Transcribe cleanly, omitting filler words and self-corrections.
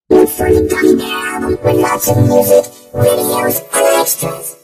Look for the Gummy album with lots of music, videos, and extras.